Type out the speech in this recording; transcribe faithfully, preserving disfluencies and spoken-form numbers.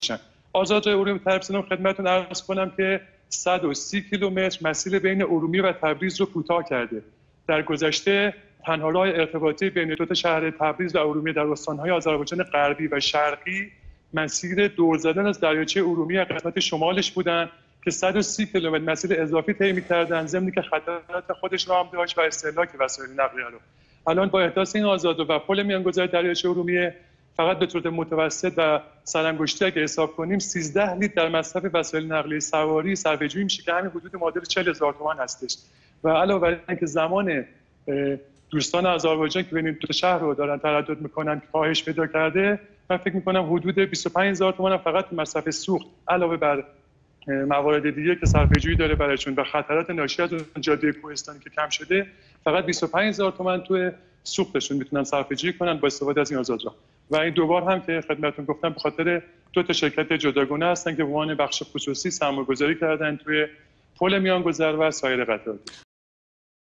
بشن. آزاد ارومیه طرابزان خدمتتون عرض کنم که صد و سی کیلومتر مسیر بین ارومیه و تبریز رو کوتاه کرده. در گذشته تنها راه ارتباطی بین دو تا شهر تبریز و ارومیه در استان‌های آذربایجان غربی و شرقی مسیر دور زدن از دریاچه ارومیه قسمت شمالش بودن که صد و سی کیلومتر مسیر اضافی طی می‌کردن، ضمن که خطرات خودش رو هم داشت و استهلاک وسایل نقلیه رو. الان با احداث این آزاد و پل میانگذار دریاچه ارومیه فقط به صورت متوسط و سرانگشتی اگه حساب کنیم سیزده لیتر در مصرف وسایل نقلیه سواری صرفه‌جویی میشه که همین حدود معادل چهل هزار تومان هستش. و علاوه بر اینکه زمان دوستان آذربایجان که بین دو شهر رو دارن تردد میکنن کاهش پیدا کرده، من فکر میکنم حدود بیست و پنج هزار تومان فقط مصرف سوخت علاوه بر موارد دیگه که صرفه‌جویی داره برایشون و خطرات ناشی از جاده کوهستانی که کم شده، فقط بیست و پنج هزار تومان توی سوختشون میتونن صرفه‌جویی کنن با استفاده از این آزادراه. و این دوبار هم که خدمتتون گفتم به خاطر دو تا شرکت جداگانه هستن که به عنوان بخش خصوصی سرمایه‌گذاری کردن توی پل میانگذر و سایر قطعات.